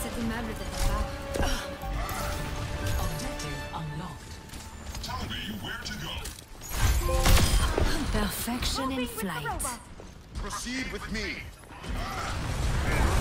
cet immeuble de ta part. Objective unlocked. Tell me where to go. Perfection in flight. Proceed with me.